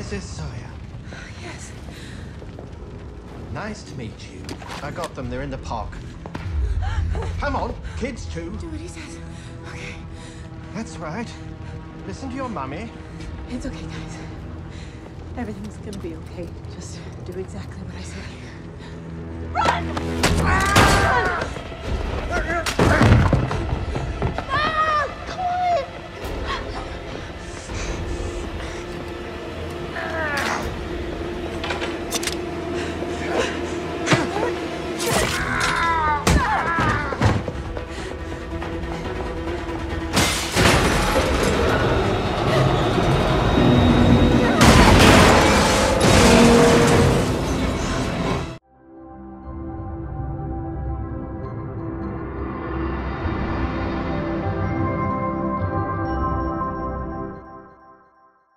Mrs. Sawyer. Yes. Nice to meet you. I got them. They're in the park. Come on, kids too. Do what he says. Okay. That's right. Listen to your mummy. It's okay, guys. Everything's gonna be okay. Just do exactly what I say. Run!